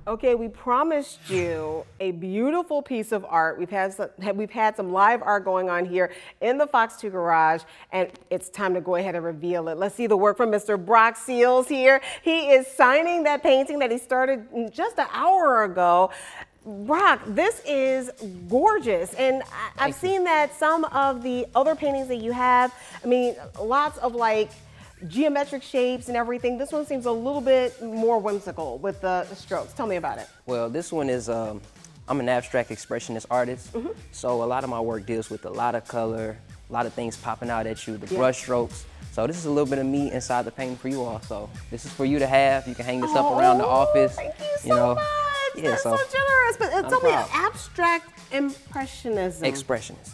Okay, we promised you a beautiful piece of art. We've had some live art going on here in the Fox 2 garage, and it's time to go ahead and reveal it. Let's see the work from Mr. Brock Seals here. He is signing that painting that he started just an hour ago. Brock, this is gorgeous, and I've seen that some of the other paintings that you have, I mean, lots of like geometric shapes and everything. This one seems a little bit more whimsical with the strokes. Tell me about it. Well, this one is, I'm an abstract expressionist artist, so a lot of my work deals with a lot of color, a lot of things popping out at you, the brush strokes. So this is a little bit of me inside the painting for you all. So this is for you to have. You can hang this up around the office. Thank you so much. Yeah, That's so generous. But tell me, abstract impressionism. Expressionist.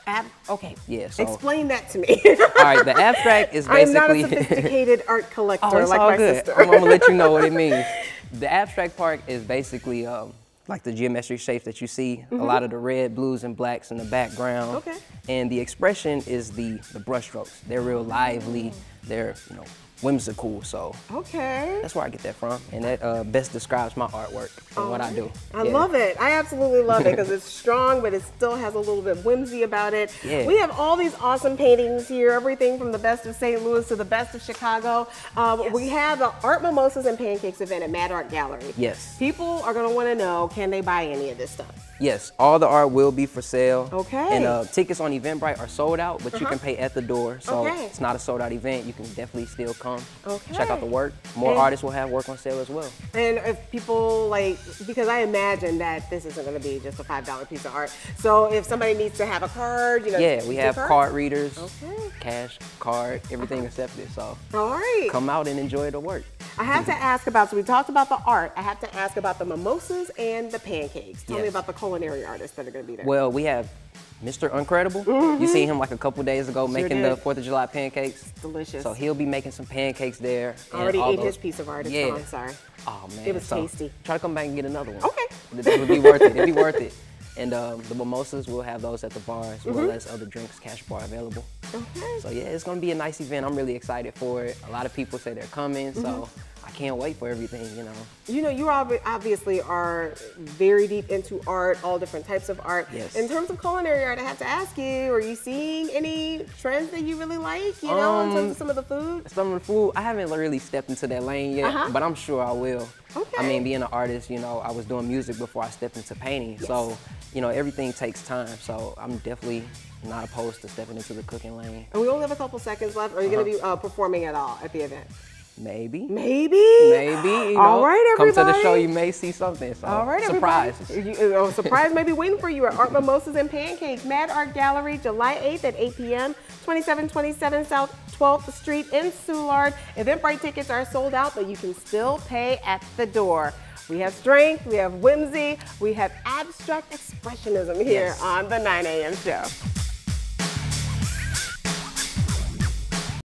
Okay. Yeah. So explain that to me. All right. The abstract is basically. I'm not a sophisticated art collector like my sister. I'm gonna let you know what it means. The abstract part is basically like the geometric shapes that you see. A lot of the red, blues, and blacks in the background. Okay. And the expression is the brush strokes. They're real lively. They're whimsical. So that's where I get that from, and that best describes my artwork and what I do. I love it. I absolutely love it because it's strong, but it still has a little bit whimsy about it. Yeah. We have all these awesome paintings here, everything from the best of St. Louis to the best of Chicago. We have the Art Mimosas and Pancakes event at Mad Art Gallery. Yes. People are going to want to know, can they buy any of this stuff? Yes, all the art will be for sale. Okay. And tickets on Eventbrite are sold out, but you can pay at the door. So it's not a sold out event. You can definitely still come. Check out the work. More artists will have work on sale as well. And if people because I imagine that this isn't going to be just a $5 piece of art. So if somebody needs to have a card, Yeah, we have card readers, cash, card, everything accepted. So come out and enjoy the work. I have to ask about, so we talked about the art, I have to ask about the mimosas and the pancakes. Tell me about the culinary artists that are going to be there. Well, we have Mr. Uncredible. You seen him like a couple days ago making the 4th of July pancakes. It's delicious. So he'll be making some pancakes there. I already ate his piece of art. It's gone, sorry. Oh man, it was tasty. Try to come back and get another one. Okay. It would be worth it. It'd be worth it. And the mimosas, we'll have those at the bar as well as other drinks, cash bar available. So yeah, it's gonna be a nice event. I'm really excited for it. A lot of people say they're coming, so I can't wait for everything, You obviously are very deep into art, all different types of art. Yes. In terms of culinary art, I have to ask you, are you seeing any trends that you really like, in terms of some of the food? Some of the food, I haven't really stepped into that lane yet, but I'm sure I will. I mean, being an artist, I was doing music before I stepped into painting. So, everything takes time. So I'm definitely not opposed to stepping into the cooking lane. And we only have a couple seconds left. Are you going to be performing at all at the event? Maybe. Maybe? Maybe. All right, everybody. Come to the show, you may see something. So all right, surprises. Surprise may be waiting for you at Art Mimosas and Pancakes, Mad Art Gallery, July 8th at 8 p.m., 2727 South 12th Street in Soulard. Eventbrite tickets are sold out, but you can still pay at the door. We have strength, we have whimsy, we have abstract expressionism here on the 9 a.m. show.